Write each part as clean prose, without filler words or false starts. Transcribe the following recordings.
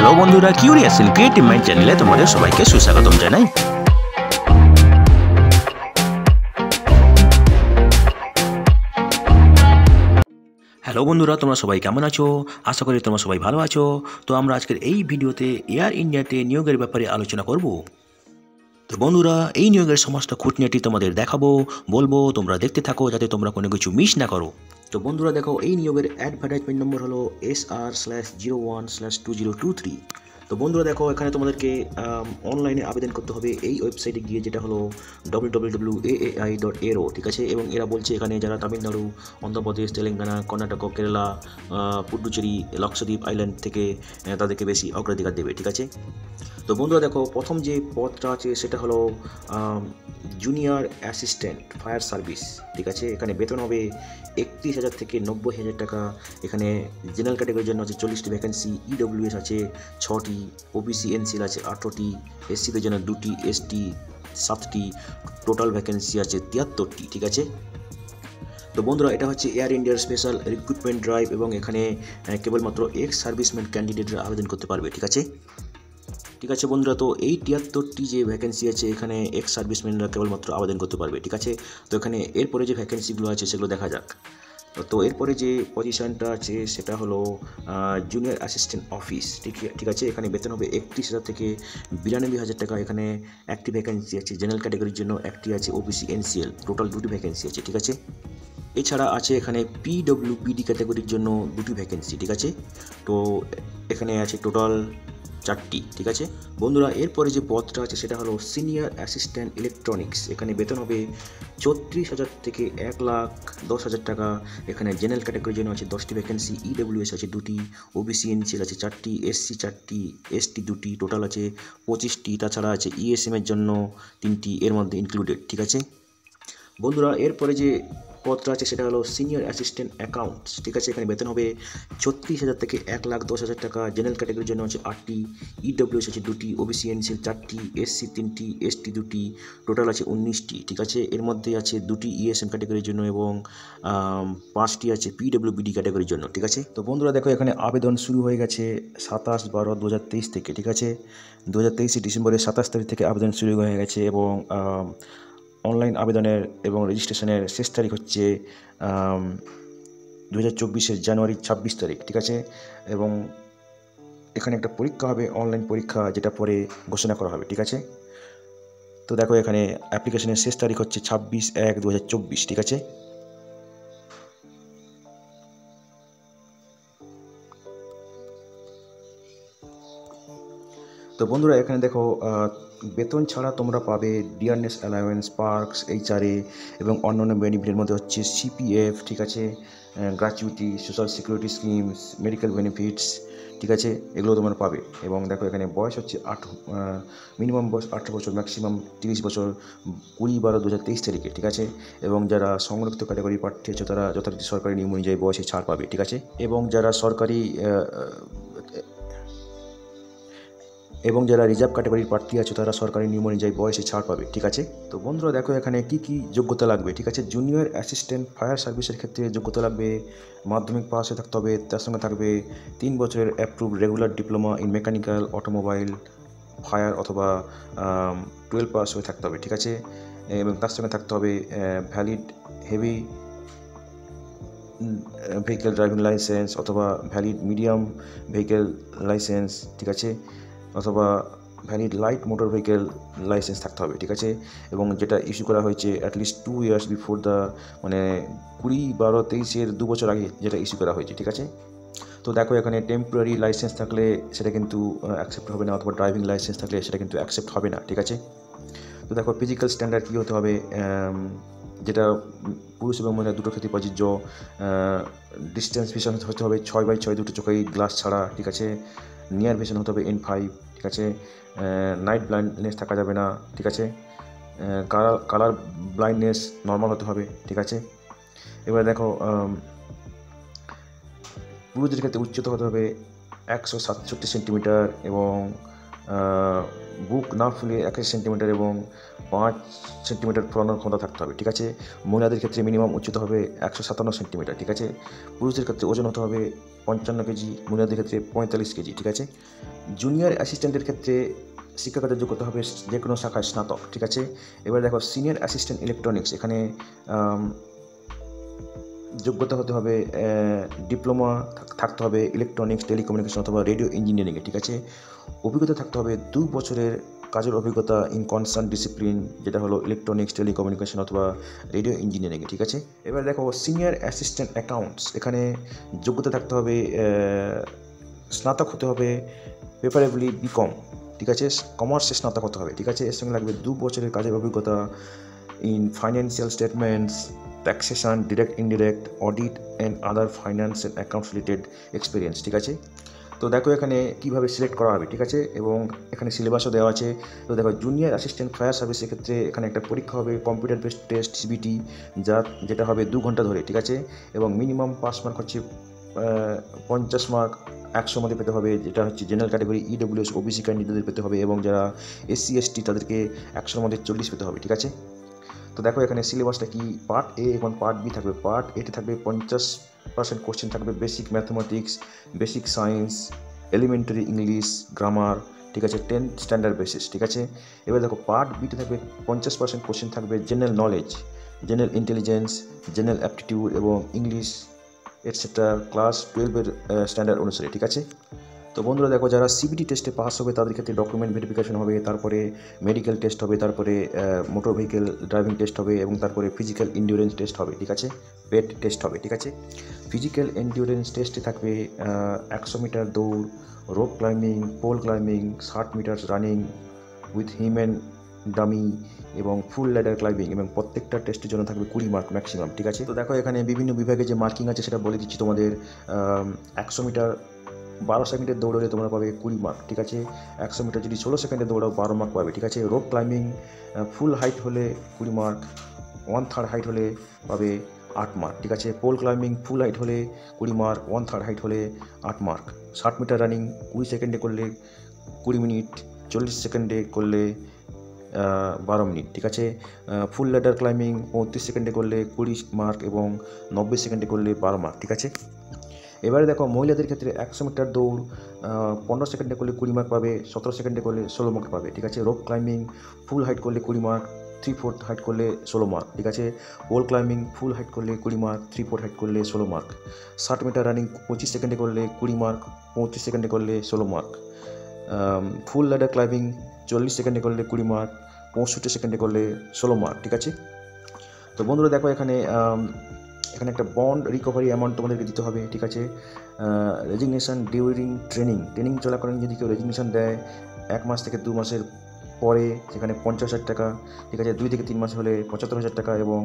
Hello বন্ধুরা, curious and creative mind চ্যানেলে তোমাদের সবাইকে সুস্বাগতম জানাই। হ্যালো বন্ধুরা, তোমরা সবাই কেমন আছো? আশা করি তোমরা সবাই ভালো আছো। তো আমরা আজকের এই ভিডিওতে এয়ার ইন্ডিয়াতে নিয়োগের ব্যাপারে আলোচনা করব। তো বন্ধুরা, এই নিয়োগের সমস্ত খুঁটিনাটি তোমাদের দেখাবো, বলবো, তোমরা দেখতে থাকো যাতে তোমরা কোনো কিছু মিস না করো। তো বন্ধুরা দেখো, এই নিয়োগের অ্যাডভার্টাইজমেন্ট নম্বর হলো SR/01/2023। তো বন্ধুরা দেখো, এখানে তোমাদেরকে অনলাইনে আবেদন করতে হবে এই ওয়েবসাইটে গিয়ে, যেটা হলো www.aai.aero, ঠিক আছে। এবং এরা বলছে এখানে যারা তামিলনাড়ু, অন্ধ্রপ্রদেশ, তেলেঙ্গানা, কর্ণাটক, কেরালা, পুডুচেরি, লক্ষদ্বীপ আইল্যান্ড থেকে তাদেরকে বেশি অগ্রাধিকার দেবে, ঠিক আছে। তো বন্ধুরা দেখো, প্রথম যে পদটা আছে সেটা হলো জুনিয়র অ্যাসিস্ট্যান্ট ফায়ার সার্ভিস, ঠিক আছে। এখানে বেতন হবে 31,000 থেকে 90,000 টাকা। এখানে জেনারেল ক্যাটাগরির জন্য আছে 40টি ভ্যাকেন্সি, ইডব্লিউএস আছে 6টি, ওবিসি এনসিএল আছে 18টি, এসসিদের জন্য 2টি, এসটি 7টি, টোটাল ভ্যাকেন্সি আছে 73টি, ঠিক আছে। তো বন্ধুরা, এটা হচ্ছে এয়ার ইন্ডিয়ার স্পেশাল রিক্রুটমেন্ট ড্রাইভ, এবং এখানে কেবলমাত্র এক্স সার্ভিসম্যান ক্যান্ডিডেটরা আবেদন করতে পারবে, ঠিক আছে। ঠিক আছে বন্ধুরা, তো এই 73টি যে ভ্যাকেন্সি আছে, এখানে এক্স সার্ভিসম্যানরা কেবলমাত্র আবেদন করতে পারবে, ঠিক আছে। তো এখানে এরপরে যে ভ্যাকেন্সিগুলো আছে সেগুলো দেখা যাক। তো এরপরে যে পজিশনটা আছে সেটা হলো জুনিয়র অ্যাসিস্ট্যান্ট অফিস, ঠিক আছে। এখানে বেতন হবে 31,000 থেকে 92,000 টাকা। এখানে একটি ভ্যাকেন্সি আছে জেনারেল ক্যাটাগরির জন্য, একটি আছে ওবিসি এনসিএল, টোটাল 2টি ভ্যাকেন্সি আছে, ঠিক আছে। এছাড়া আছে এখানে পিডব্লিউপিডি ক্যাটাগরির জন্য 2টি ভ্যাকেন্সি, ঠিক আছে। তো এখানে আছে টোটাল 4টি, ঠিক আছে বন্ধুরা। এরপরে যে পদটা আছে সেটা হলো সিনিয়র অ্যাসিস্ট্যান্ট ইলেকট্রনিক্স। এখানে বেতন হবে 34,000 থেকে 1,10,000 টাকা। এখানে জেনারেল ক্যাটাগরির জন্য আছে 10টি ভ্যাকেন্সি, ইডব্লিউএস আছে 2টি, ওবিসি এনসিএল আছে 4টি, এসসি 4টি, এসটি 2টি, টোটাল আছে 25টি। তাছাড়া আছে ইএসএম এর জন্য 3টি, এর মধ্যে ইনক্লুডেড, ঠিক আছে বন্ধুরা। এরপরে যে পদটা আছে সেটা হলো সিনিয়র অ্যাসিস্ট্যান্ট অ্যাকাউন্টস, ঠিক আছে। এখানে বেতন হবে 36,000 থেকে 1,10,000 টাকা। জেনারেল ক্যাটাগরির জন্য আছে 8টি, ইডব্লিউএস আছে 2টি, ওবিসি এনসিএল 4টি, এসসি 3টি, এসটি 2টি, টোটাল আছে 19টি, ঠিক আছে। এর মধ্যে আছে 2টি ইএসএম ক্যাটাগরির জন্য এবং 5টি আছে পিডব্লিউবিডি ক্যাটাগরির জন্য, ঠিক আছে। তো বন্ধুরা দেখো, এখানে আবেদন শুরু হয়ে গেছে 27/12/2023 থেকে, ঠিক আছে। 2023 ডিসেম্বরের 27 তারিখ থেকে আবেদন শুরু হয়ে গেছে, এবং অনলাইন আবেদনের এবং রেজিস্ট্রেশনের শেষ তারিখ হচ্ছে 2024 জানুয়ারি 26 তারিখ, ঠিক আছে। এবং এখানে একটা পরীক্ষা হবে, অনলাইন পরীক্ষা, যেটা পরে ঘোষণা করা হবে, ঠিক আছে। তো দেখো, এখানে অ্যাপ্লিকেশনের শেষ তারিখ হচ্ছে 26/1/2024, ঠিক আছে। তো বন্ধুরা, এখানে দেখো, বেতন ছাড়া তোমরা পাবে ডিয়ারনেস অ্যালাউয়েন্স, পার্কস, এইচআরএ এবং অন্যান্য বেনিফিটের মধ্যে হচ্ছে সিপিএফ, ঠিক আছে, gratuity, social security schemes, medical benefits, ঠিক আছে, এগুলো তোমরা পাবে। এবং দেখো, এখানে বয়স হচ্ছে মিনিমাম বয়স 18 বছর, ম্যাক্সিমাম 30 বছর, 20/12/2023 তারিখে, ঠিক আছে। এবং যারা সংরক্ষিত ক্যাটাগরির প্রার্থী আছে তারা যথারীতি সরকারি নিয়ম অনুযায়ী বয়সে ছাড় পাবে, ঠিক আছে। এবং যারা রিজার্ভ ক্যাটাগরির প্রার্থী আছে তারা সরকারি নিয়ম অনুযায়ী বয়সে ছাড় পাবে, ঠিক আছে। তো বন্ধুরা দেখো, এখানে কি কি যোগ্যতা লাগবে, ঠিক আছে। জুনিয়র অ্যাসিস্ট্যান্ট ফায়ার সার্ভিসের ক্ষেত্রে যোগ্যতা লাগবে মাধ্যমিক পাস হয়ে থাকতে হবে। তার সঙ্গে থাকবে 3 বছরের approve regular diploma in mechanical, automobile, fire, অথবা 12 পাস হয়ে থাকতে হবে, ঠিক আছে। এবং তার সঙ্গে থাকতে হবে valid heavy vehicle driving licence, অথবা ভ্যালিড মিডিয়াম ভেহিকেল লাইসেন্স, ঠিক আছে, অথবা valid light motor vehicle licence থাকতে হবে, ঠিক আছে। এবং যেটা ইস্যু করা হয়েছে অ্যাটলিস্ট 2 ইয়ার্স বিফোর দ্য, মানে 20/12/23-এর 2 বছর আগে যেটা ইস্যু করা হয়েছে, ঠিক আছে। তো দেখো, এখানে টেম্পোরারি লাইসেন্স থাকলে সেটা কিন্তু অ্যাকসেপ্ট হবে না, অথবা ড্রাইভিং লাইসেন্স থাকলে সেটা কিন্তু অ্যাকসেপ্ট হবে না, ঠিক আছে। তো দেখো, ফিজিক্যাল স্ট্যান্ডার্ড কী হতে হবে, যেটা পুরুষ এবং মহিলা দুটো ক্ষেত্রে প্রযোজ্য। ডিস্টেন্স ভিশন হতে হবে 6x6, দুটো চোখেই গ্লাস ছাড়া, ঠিক আছে। নিয়ার ভিশন হতে হবে N5, ঠিক আছে। নাইট ব্লাইন্ডনেস থাকা যাবে না, ঠিক আছে। কালার ব্লাইন্ডনেস নর্মাল হতে হবে, ঠিক আছে। এবার দেখো, পুরুষদের ক্ষেত্রে উচ্চতা হতে হবে 167 সেন্টিমিটার, এবং বুক না ফুলে 21 সেন্টিমিটার এবং 5 সেন্টিমিটার ফোলানোর ক্ষমতা থাকতে হবে, ঠিক আছে। মহিলাদের ক্ষেত্রে মিনিমাম উচ্চতা হবে 157 সেন্টিমিটার, ঠিক আছে। পুরুষদের ক্ষেত্রে ওজন হতে হবে 55 কেজি, মহিলাদের ক্ষেত্রে 45 কেজি, ঠিক আছে। জুনিয়র অ্যাসিস্ট্যান্টের ক্ষেত্রে শিক্ষাগত যোগ্যতা হবে যে কোনো শাখায় স্নাতক, ঠিক আছে। এবার দেখো সিনিয়র অ্যাসিস্ট্যান্ট ইলেকট্রনিক্স, এখানে যোগ্যতা হতে হবে ডিপ্লোমা থাকতে হবে ইলেকট্রনিক্স, টেলিকমিউনিকেশন অথবা রেডিও ইঞ্জিনিয়ারিংয়ে, ঠিক আছে। অভিজ্ঞতা থাকতে হবে 2 বছরের কাজের অভিজ্ঞতা ইন কনসার্ন ডিসিপ্লিন, যেটা হলো ইলেকট্রনিক্স, টেলিকমিউনিকেশন অথবা রেডিও ইঞ্জিনিয়ারিংয়ে, ঠিক আছে। এবার দেখো সিনিয়র অ্যাসিস্ট্যান্ট অ্যাকাউন্টস, এখানে যোগ্যতা থাকতে হবে স্নাতক হতে হবে প্রেফারেবলি বিকম, ঠিক আছে। কমার্সে স্নাতক হতে হবে, ঠিক আছে। এর সঙ্গে লাগবে 2 বছরের কাজের অভিজ্ঞতা in financial statements, taxation, direct indirect, audit and other finance and accounts related experience, ঠিক আছে। তো দেখো এখানে কীভাবে সিলেক্ট করা হবে, ঠিক আছে, এবং এখানে সিলেবাসও দেওয়া আছে। তো দেখো জুনিয়র অ্যাসিস্ট্যান্ট ফায়ার সার্ভিসের ক্ষেত্রে এখানে একটা পরীক্ষা হবে কম্পিউটার বেসড টেস্ট সিবিটি, যেটা হবে 2 ঘন্টা ধরে, ঠিক আছে। এবং মিনিমাম পাস মার্ক হচ্ছে 50 মার্ক 100 মধ্যে পেতে হবে, যেটা হচ্ছে জেনারেল ক্যাটাগরি ইডব্লিউএস ওবিসি ক্যান্ডিডেটদের পেতে হবে, এবং যারা এসসি এসটি তাদেরকে 100 মধ্যে 40 পেতে হবে, ঠিক আছে। তো দেখো এখানে সিলেবাসটা কি, পার্ট এ এবং পার্ট বি থাকবে। পার্ট এতে থাকবে 50% কোশ্চেন থাকবে basic mathematics, basic science, elementary English, grammar, ঠিক আছে, 10 স্ট্যান্ডার্ড বেসিস, ঠিক আছে। এবার দেখো পার্ট বিতে থাকবে 50% কোশ্চেন থাকবে general knowledge, general intelligence, general aptitude এবং ইংলিশ এটসেট্রা ক্লাস 12-এর স্ট্যান্ডার্ড অনুসারে, ঠিক আছে। তো বন্ধুরা দেখো যারা সিবিটি টেস্টে পাস হবে তাদের ক্ষেত্রে ডকুমেন্ট ভেরিফিকেশন হবে, তারপরে মেডিকেল টেস্ট হবে, তারপরে মোটর ভেহিকেল ড্রাইভিং টেস্ট হবে, এবং তারপরে ফিজিক্যাল এন্ডিউরেন্স টেস্ট হবে, ঠিক আছে, পেট টেস্ট হবে, ঠিক আছে। ফিজিক্যাল এন্ডিউরেন্স টেস্টে থাকবে 100 মিটার দৌড়, rope climbing, pole climbing, 60 metre running with human dummy এবং ফুল ল্যাডার ক্লাইম্বিং, এবং প্রত্যেকটা টেস্টের জন্য থাকবে 20 মার্ক ম্যাক্সিমাম, ঠিক আছে। তো দেখো এখানে বিভিন্ন বিভাগে যে মার্কিং আছে সেটা বলে দিচ্ছি তোমাদের। 100 মিটার 12 সেকেন্ডে দৌড়লে তোমরা পাবে 20 মার্ক, ঠিক আছে। 100 মিটার যদি 16 সেকেন্ডে দৌড়াও 12 মার্ক পাবে, ঠিক আছে। রোপ ক্লাইম্বিং ফুল হাইট হলে 20 মার্ক, 1/3 হাইট হলে পাবে 8 মার্ক, ঠিক আছে। পোল ক্লাইম্বিং ফুল হাইট হলে 20 মার্ক, 1/3 হাইট হলে 8 মার্ক। 60 মিটার রানিং 20 সেকেন্ডে করলে 20 মিনিট, 40 সেকেন্ডে করলে 12 মিনিট, ঠিক আছে। ফুল ল্যাডার ক্লাইম্বিং 35 সেকেন্ডে করলে 20 মার্ক এবং 90 সেকেন্ডে করলে 12 মার্ক, ঠিক আছে। এবারে দেখো মহিলাদের ক্ষেত্রে 100 মিটার দৌড় 15 সেকেন্ডে করলে 20 মার্ক পাবে, 17 সেকেন্ডে করলে 16 মার্ক পাবে, ঠিক আছে। রোপ ক্লাইম্বিং ফুল হাইট করলে 20 মার্ক, 3/4 হাইট করলে 16 মার্ক, ঠিক আছে। পোল ক্লাইম্বিং ফুল হাইট করলে 20 মার্ক, 3/4 হাইট করলে 16 মার্ক। 60 মিটার রানিং 25 সেকেন্ডে করলে 20 মার্ক, 35 সেকেন্ডে করলে 16 মার্ক। ফুল ল্যাডার ক্লাইম্বিং 40 সেকেন্ডে করলে 20 মার্ক, 65 সেকেন্ডে করলে 16 মার্ক, ঠিক আছে। তো বন্ধুরা দেখো এখানে একটা বন্ড রিকভারি অ্যামাউন্ট তোমাদেরকে দিতে হবে, ঠিক আছে। রেজিগনেশন ডিউরিং ট্রেনিং চলাকালীন যদি কেউ রেজিগনেশন দেয় 1 মাস থেকে 2 মাসের পরে সেখানে 50,000 টাকা, ঠিক আছে। 2 থেকে 3 মাস হলে 75,000 টাকা, এবং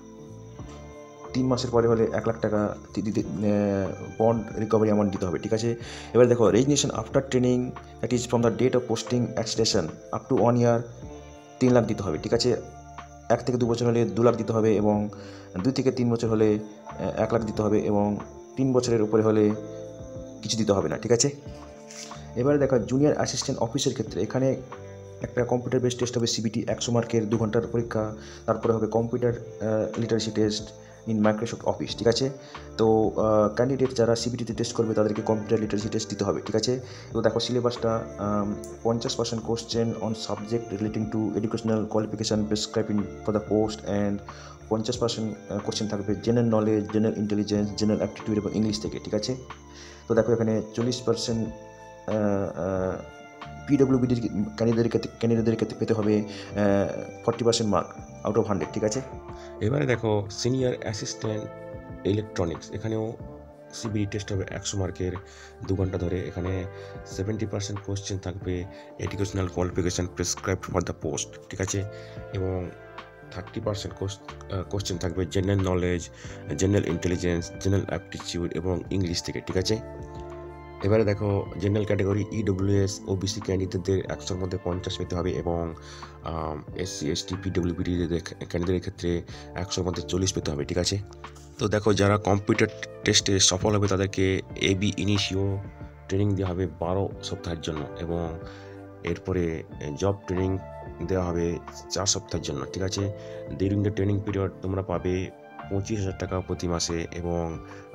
3 মাসের পরে হলে 1 লাখ টাকা বন্ড রিকভারি অ্যামাউন্ট দিতে হবে, ঠিক আছে। এবার দেখো resignation after training that is from the date of posting at station up to 1 year 3 lakh দিতে হবে, ঠিক আছে। 1 থেকে 2 বছর হলে 2 লাখ দিতে হবে, এবং 2 থেকে 3 বছর হলে 1 লাখ দিতে হবে, এবং 3 বছরের উপরে হলে কিছু দিতে হবে না, ঠিক আছে। এবারে দেখো জুনিয়র অ্যাসিস্ট্যান্ট অফিসের ক্ষেত্রে এখানে একটা কম্পিউটার বেসড টেস্ট হবে সিবিটি 100 মার্কের 2 ঘন্টার পরীক্ষা, তারপরে হবে computer literacy test in Microsoft office, ঠিক আছে। তো ক্যান্ডিডেট যারা সিবিটিতে টেস্ট করবে তাদেরকে কম্পিউটার লিটারেসি টেস্ট দিতে হবে, ঠিক আছে। তো দেখো সিলেবাসটা 50% question on subject relating to educational qualification prescribing for the post, and 50% question থাকবে general knowledge, general intelligence, general aptitude এবং ইংলিশ থেকে, ঠিক আছে। তো দেখো এখানে 40% পিডব্লিউবিডির ক্যান্ডিডেটদের ক্ষেত্রে পেতে হবে 40% মার্ক আউট অফ 100, ঠিক আছে। এবারে দেখো সিনিয়র অ্যাসিস্ট্যান্ট ইলেকট্রনিক্স, এখানেও সিবিটি টেস্ট হবে 100 মার্কের 2 ঘন্টা ধরে। এখানে 70% কোশ্চেন থাকবে educational qualification prescribed for the post, ঠিক আছে, এবং 30% কোশ্চেন থাকবে general knowledge, general intelligence, general aptitude এবং ইংলিশ থেকে, ঠিক আছে। এবারে দেখো জেনারেল ক্যাটাগরি ইডব্লিউএস ওবিসি ক্যান্ডিডেটদের 100-র মধ্যে 50 পেতে হবে, এবং এসসি এসটি পিডব্লিউবিডি ক্যান্ডিডেটের ক্ষেত্রে 100-র মধ্যে 40 পেতে হবে, ঠিক আছে। তো দেখো যারা কম্পিউটার টেস্টে সফল হবে তাদেরকে এবি ইনিশিও ট্রেনিং দেওয়া হবে 12 সপ্তাহের জন্য, এবং এরপরে জব ট্রেনিং দেওয়া হবে 4 সপ্তাহের জন্য, ঠিক আছে। ডিউরিং দ্য ট্রেনিং পিরিয়ড তোমরা পাবে 25,000 টাকা প্রতি মাসে এবং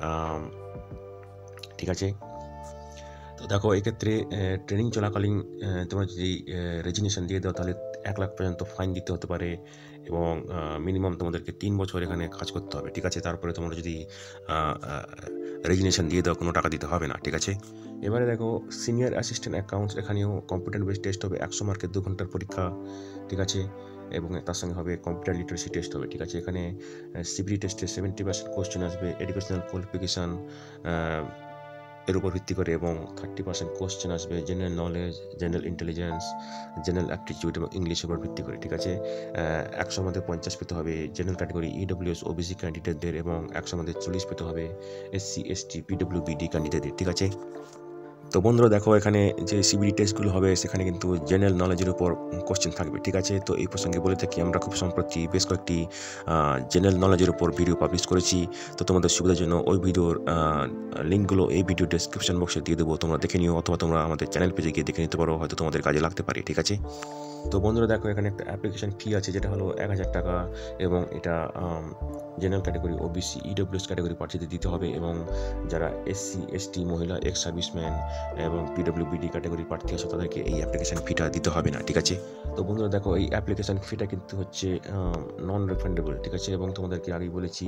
ঠিক আছে। তো দেখো এক্ষেত্রে ট্রেনিং চলাকালীন তোমরা যদি রেজিগনেশন দিয়ে দাও তাহলে 1 লাখ পর্যন্ত ফাইন দিতে হতে পারে এবং মিনিমাম তোমাদেরকে 3 বছর এখানে কাজ করতে হবে, ঠিক আছে। তারপরে তোমরা যদি রেজিগনেশন দিয়ে দাও কোনো টাকা দিতে হবে না, ঠিক আছে। এবারে দেখো সিনিয়র অ্যাসিস্ট্যান্ট অ্যাকাউন্টস, এখানেও কম্পিউটার বেসড টেস্ট হবে, 100 মার্কের 2 ঘন্টার পরীক্ষা, ঠিক আছে। এবং তার সঙ্গে হবে কম্পিউটার লিটারেসি টেস্ট হবে, ঠিক আছে। এখানে সিবিটি টেস্টে 70% কোশ্চেন আসবে এডুকেশনাল কোয়ালিফিকেশান এর উপর ভিত্তি করে এবং 30% কোশ্চেন আসবে general knowledge, general intelligence, general aptitude এবং ইংলিশের উপর ভিত্তি করে, ঠিক আছে। 100 মধ্যে 50 পেতে হবে জেনারেল ক্যাটাগরি ইডব্লিউএস ওবিসি ক্যান্ডিডেটদের এবং 100 মধ্যে 40 পেতে হবে এসসি এসটি পিডব্লিউবিডি ক্যান্ডিডেটদের, ঠিক আছে। তো বন্ধুরা দেখো এখানে যে সিবিটি টেস্টগুলো হবে সেখানে কিন্তু জেনারেল নলেজের উপর কোশ্চেন থাকবে, ঠিক আছে। তো এই প্রসঙ্গে বলে থাকি আমরা খুব সম্প্রতি বেশ কয়েকটি জেনারেল নলেজের উপর ভিডিও পাবলিশ করেছি। তো তোমাদের সুবিধার জন্য ওই ভিডিওর লিঙ্কগুলো এই ভিডিও ডেসক্রিপশন বক্সে দিয়ে দেবো, তোমরা দেখে নিও অথবা তোমরা আমাদের চ্যানেল পেজে গিয়ে দেখে নিতে পারো, হয়তো তোমাদের কাজে লাগতে পারে, ঠিক আছে। তো বন্ধুরা দেখো এখানে একটা অ্যাপ্লিকেশন ফি আছে যেটা হলো 1000 টাকা এবং এটা general category OBC EWS category প্রার্থীদের দিতে হবে এবং যারা এসসি এসটি মহিলা এক্স সার্ভিসম্যান এবং পিডব্লিউবিডি ক্যাটাগরি প্রার্থী আছে তাদেরকে এই অ্যাপ্লিকেশন ফিটা দিতে হবে না, ঠিক আছে। তো বন্ধুরা দেখো এই অ্যাপ্লিকেশন ফিটা কিন্তু হচ্ছে নন রিফান্ডেবল, ঠিক আছে। এবং তোমাদেরকে আগেই বলেছি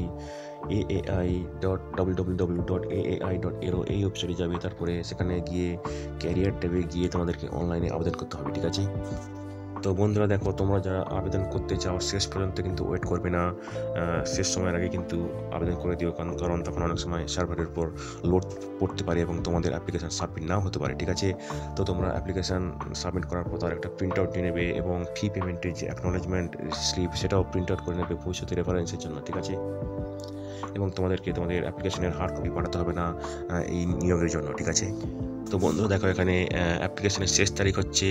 aai.www.aai.aero এই ওয়েবসাইটে যাবে, তারপরে সেখানে গিয়ে ক্যারিয়ার ট্যাবে গিয়ে তোমাদেরকে অনলাইনে আবেদন করতে হবে, ঠিক আছে। তো বন্ধুরা দেখো তোমরা যারা আবেদন করতে চাও শেষ পর্যন্ত কিন্তু ওয়েট করবে না, শেষ সময়ের আগে কিন্তু আবেদন করে দিও, কারণ তখন অনেক সময় সার্ভারের উপর লোড পড়তে পারে এবং তোমাদের অ্যাপ্লিকেশান সাবমিট নাও হতে পারে, ঠিক আছে। তো তোমরা অ্যাপ্লিকেশান সাবমিট করার পর তার একটা প্রিন্ট আউট নিয়ে নেবে এবং ফি পেমেন্টের যে অ্যাকনোলেজমেন্ট স্লিপ সেটাও প্রিন্ট আউট করে নেবে ভবিষ্যতে রেফারেন্সের জন্য, ঠিক আছে। এবং তোমাদেরকে তোমাদের অ্যাপ্লিকেশনের হার্ড কপি পাঠাতে হবে না এই নিয়োগের জন্য, ঠিক আছে। তো বন্ধুরা দেখো এখানে অ্যাপ্লিকেশনের শেষ তারিখ হচ্ছে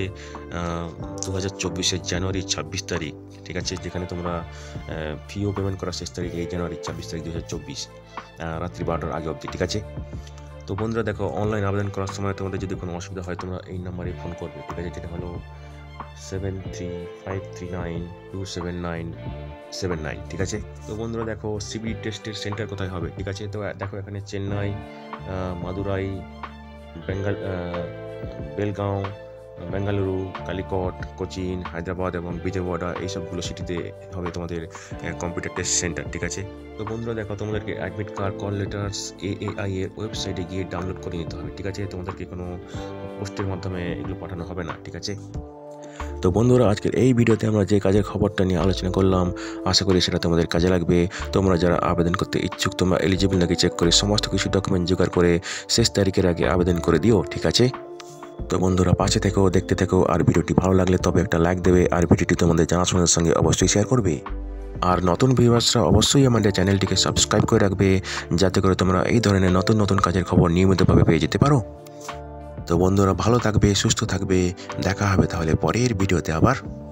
2024 জানুয়ারি 26 তারিখ, ঠিক আছে। যেখানে তোমরা ফিও পেমেন্ট করার শেষ তারিখ এই জানুয়ারি 26 তারিখ 2024 রাত্রি 12টার আগে অবধি, ঠিক আছে। তো বন্ধুরা দেখো অনলাইন আবেদন করার সময় তোমাদের যদি কোনো অসুবিধা হয় তোমরা এই নাম্বারে ফোন করবে, ঠিক আছে। যেটা হলো 7353927979, ঠিক আছে। তো বন্ধুরা দেখো সিবিটি টেস্টের সেন্টার কোথায় হবে, ঠিক আছে। তো দেখো এখানে চেন্নাই, মাদুরাই, বেলগাঁও, বেঙ্গালুরু, কালিকট, কোচিন, হায়দ্রাবাদ এবং বিজয়ওয়াড়া এই সবগুলো সিটিতে হবে তোমাদের কম্পিউটার টেস্ট সেন্টার, ঠিক আছে। তো বন্ধুরা দেখো তোমাদেরকে admit card, call letters AI এর ওয়েবসাইটে গিয়ে ডাউনলোড করে নিতে হবে, ঠিক আছে। তোমাদেরকে কোনো পোস্টের মাধ্যমে এগুলো পাঠানো হবে না, ঠিক আছে। তো বন্ধুরা আজকের এই ভিডিওতে আমরা যে কাজের খবরটা নিয়ে আলোচনা করলাম আশা করি সেটা তোমাদের কাজে লাগবে। তোমরা যারা আবেদন করতে ইচ্ছুক তোমরা এলিজিবল নাকি চেক করে সমস্ত কিছু ডকুমেন্ট জোগাড় করে শেষ তারিখের আগে আবেদন করে দিও, ঠিক আছে। তো বন্ধুরা পাশে থেকেও দেখতে থেকো, আর ভিডিওটি ভালো লাগলে তবে একটা লাইক দেবে আর ভিডিওটি তোমাদের জানাশোনার সঙ্গে অবশ্যই শেয়ার করবে। আর নতুন ভিউয়ার্সরা অবশ্যই আমাদের চ্যানেলটিকে সাবস্ক্রাইব করে রাখবে যাতে করে তোমরা এই ধরনের নতুন নতুন কাজের খবর নিয়মিতভাবে পেয়ে যেতে পারো। তো বন্ধুরা ভালো থাকবে, সুস্থ থাকবে, দেখা হবে তাহলে পরের ভিডিওতে আবার।